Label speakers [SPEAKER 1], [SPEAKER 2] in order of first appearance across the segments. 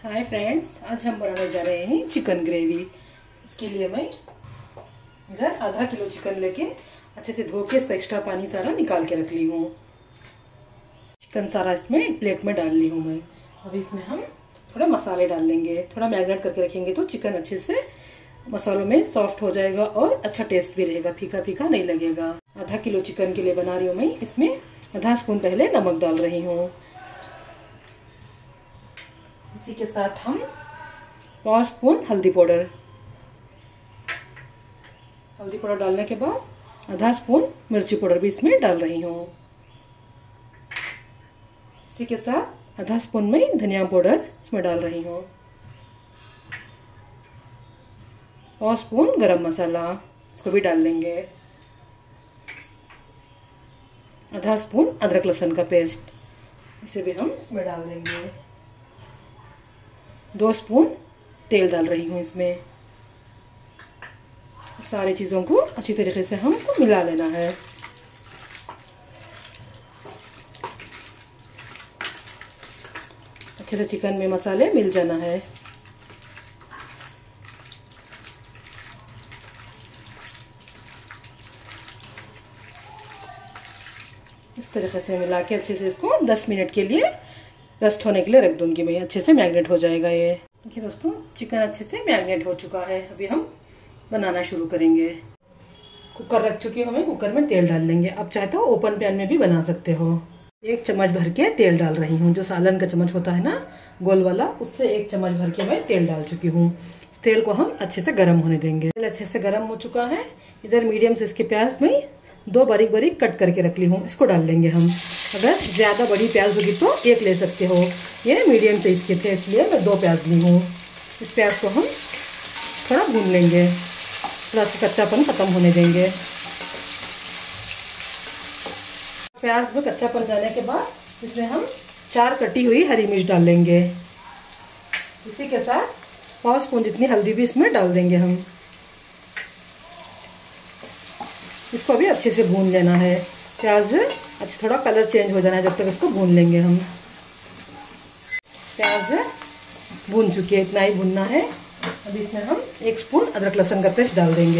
[SPEAKER 1] Hi friends, आज हम बनाने जा रहे हैं चिकन ग्रेवी। इसके लिए मैं इधर आधा किलो चिकन लेके अच्छे से धो के इसका एक्स्ट्रा पानी सारा निकाल के रख ली हूँ। चिकन सारा इसमें एक प्लेट में डाल ली हूँ मैं। अभी इसमें हम थोड़ा मसाले डाल लेंगे, थोड़ा मैरिनेट करके रखेंगे तो चिकन अच्छे से मसालों में सॉफ्ट हो जाएगा और अच्छा टेस्ट भी रहेगा, फीका फीका नहीं लगेगा। आधा किलो चिकन के लिए बना रही हूँ मैं। इसमें आधा स्पून पहले नमक डाल रही हूँ। इसी के साथ हम 5 स्पून हल्दी पाउडर डालने के बाद आधा स्पून मिर्ची पाउडर भी इसमें डाल रही हूँ। इसी के साथ आधा स्पून में धनिया पाउडर इसमें डाल रही हूँ। 5 स्पून गरम मसाला इसको भी डाल लेंगे। आधा स्पून अदरक लहसुन का पेस्ट इसे भी हम इसमें डाल देंगे। 2 स्पून तेल डाल रही हूँ इसमें। सारी चीज़ों को अच्छी तरीके से हमको मिला लेना है। अच्छे से चिकन में मसाले मिल जाना है। इस तरीके से मिला के अच्छे से इसको 10 मिनट के लिए रेस्ट होने के लिए रख दूंगी मैं। अच्छे से मैरिनेट हो जाएगा ये। देखिए दोस्तों, चिकन अच्छे से मैरिनेट हो चुका है। अभी हम बनाना शुरू करेंगे। कुकर रख चुकी हूँ मैं। कुकर में तेल डाल लेंगे। अब चाहे तो ओपन पैन में भी बना सकते हो। 1 चम्मच भर के तेल डाल रही हूँ। जो सालन का चम्मच होता है ना, गोल वाला, उससे 1 चम्मच भर के मैं तेल डाल चुकी हूँ। इस तेल को हम अच्छे से गर्म होने देंगे। तेल अच्छे से गर्म हो चुका है। इधर मीडियम साइज के प्याज में 2 बारीक बारीक कट करके रख ली हूँ। इसको डाल लेंगे हम। अगर ज़्यादा बड़ी प्याज होगी तो 1 ले सकते हो। ये मीडियम साइज के थे इसलिए मैं 2 प्याज ली हूँ। इस प्याज को हम थोड़ा भून लेंगे, थोड़ा सा कच्चापन खत्म होने देंगे। प्याज में कच्चापन जाने के बाद इसमें हम 4 कटी हुई हरी मिर्च डाल लेंगे। इसी के साथ 5 स्पून जितनी हल्दी भी इसमें डाल देंगे हम। इसको भी अच्छे से भून लेना है। प्याज अच्छा थोड़ा कलर चेंज हो जाना है, जब तक इसको भून लेंगे हम। प्याज भून चुकी है, इतना ही भूनना है। अभी इसमें हम 1 स्पून अदरक लहसुन का पेस्ट डाल देंगे।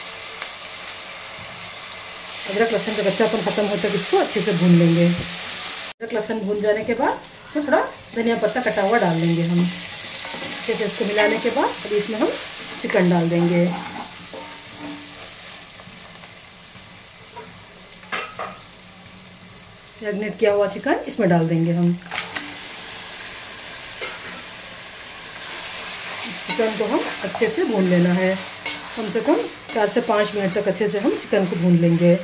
[SPEAKER 1] अदरक लहसुन का कच्चापन खत्म होता है, इसको अच्छे से भून लेंगे। अदरक लहसुन भून जाने के बाद तो थोड़ा धनिया पत्ता कटा हुआ डाल देंगे हम। अच्छे से इसको मिलाने के बाद अभी इसमें हम चिकन डाल देंगे। मैरिनेट किया हुआ चिकन इसमें डाल देंगे हम। चिकन को हम अच्छे से भून लेना है। कम से कम 4 से 5 मिनट तक अच्छे से हम चिकन को भून लेंगे।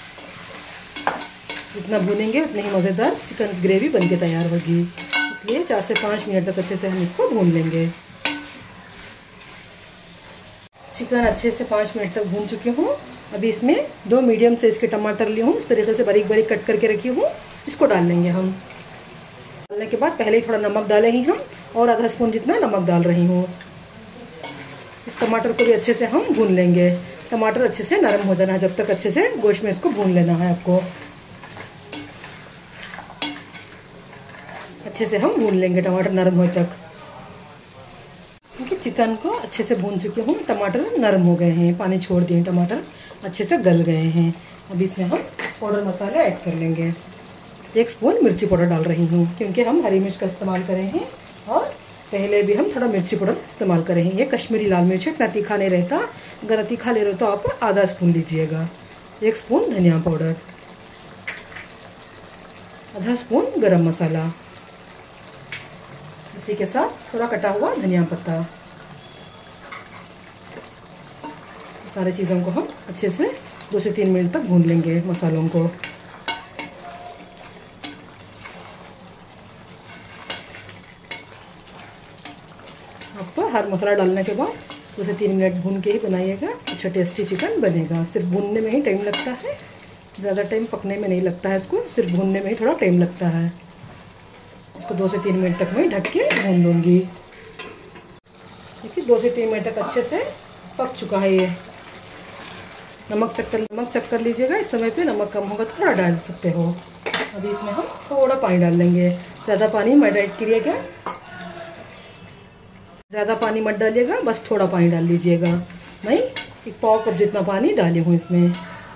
[SPEAKER 1] जितना भूनेंगे उतनी ही मज़ेदार चिकन की ग्रेवी बनके तैयार होगी। इसलिए 4 से 5 मिनट तक अच्छे से हम इसको भून लेंगे। चिकन अच्छे से 5 मिनट तक भून चुकी हूँ। अभी इसमें 2 मीडियम साइज के टमाटर लिए हूँ। इस तरीके से बारीक बारीक कट करके रखी हूँ। इसको डाल लेंगे हम। डालने के बाद पहले ही थोड़ा नमक डाले ही हम, और आधा स्पून जितना नमक डाल रही हूँ। इस टमाटर को भी अच्छे से हम भून लेंगे। टमाटर अच्छे से नरम हो जाना है, जब तक अच्छे से गोश्त में इसको भून लेना है आपको। अच्छे से हम भून लेंगे टमाटर नरम होने तक। क्योंकि चिकन को अच्छे से भून चुके हूँ। टमाटर नरम हो गए हैं, पानी छोड़ दिए, टमाटर अच्छे से गल गए हैं। अभी इसमें हम पाउडर मसाले ऐड कर लेंगे। 1 स्पून मिर्ची पाउडर डाल रही हूँ, क्योंकि हम हरी मिर्च का इस्तेमाल कर रहे हैं और पहले भी हम थोड़ा मिर्ची पाउडर इस्तेमाल कर रहे हैं। ये कश्मीरी लाल मिर्च है, इतना तीखा नहीं रहता। अगर तीखा ले रहे हो तो आप आधा स्पून लीजिएगा। 1 स्पून धनिया पाउडर, आधा स्पून गरम मसाला, इसी के साथ थोड़ा कटा हुआ धनिया पत्ता। सारी चीज़ों को हम अच्छे से 2 से 3 मिनट तक भून लेंगे मसालों को। आपको हर मसाला डालने के बाद 2 से 3 मिनट भून के ही बनाइएगा। अच्छा टेस्टी चिकन बनेगा। सिर्फ भूनने में ही टाइम लगता है, ज़्यादा टाइम पकने में नहीं लगता है। इसको सिर्फ भूनने में ही थोड़ा टाइम लगता है। इसको 2 से 3 मिनट तक मैं ढक के भून लूँगी। देखिए 2 से 3 मिनट तक अच्छे से पक चुका है ये। नमक चेक कर लीजिएगा। इस समय पे नमक कम होगा तो थोड़ा डाल सकते हो। अभी इसमें हम थोड़ा पानी डाल लेंगे। ज़्यादा पानी मैरिनेट करिएगा। ज़्यादा पानी मत डालिएगा, बस थोड़ा पानी डाल लीजिएगा। मैं 1 पाव कप जितना पानी डाली हूँ इसमें।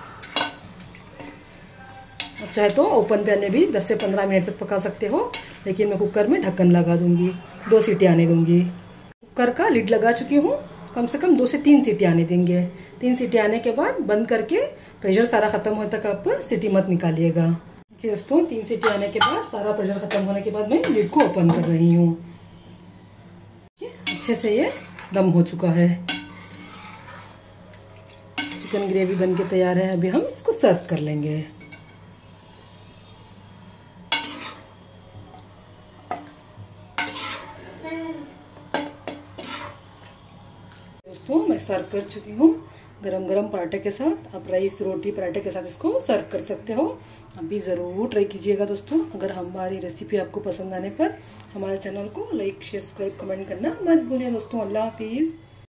[SPEAKER 1] अब चाहे तो ओपन पैन में भी 10 से 15 मिनट तक पका सकते हो, लेकिन मैं कुकर में ढक्कन लगा दूंगी, 2 सीटी आने दूंगी। कुकर का लिड लगा चुकी हूँ, कम से कम 2 से 3 सीटी आने देंगे। 3 सीटी आने के बाद बंद करके प्रेशर सारा खत्म होने तक आप सीटी मत निकालिएगा। फिर दोस्तों 3 सीटी आने के बाद सारा प्रेशर खत्म होने के बाद मैं लिड को ओपन कर रही हूँ। अच्छे से ये दम हो चुका है। चिकन ग्रेवी बन के तैयार है। अभी हम इसको सर्व कर लेंगे। दोस्तों मैं सर्व कर चुकी हूँ गरम गरम पराठे के साथ। आप राइस, रोटी, पराठे के साथ इसको सर्व कर सकते हो। अभी ज़रूर ट्राई कीजिएगा दोस्तों। अगर हमारी रेसिपी आपको पसंद आने पर हमारे चैनल को लाइक, शेयर, सब्सक्राइब, कमेंट करना मत भूलिए दोस्तों। अल्लाह हाफिज़।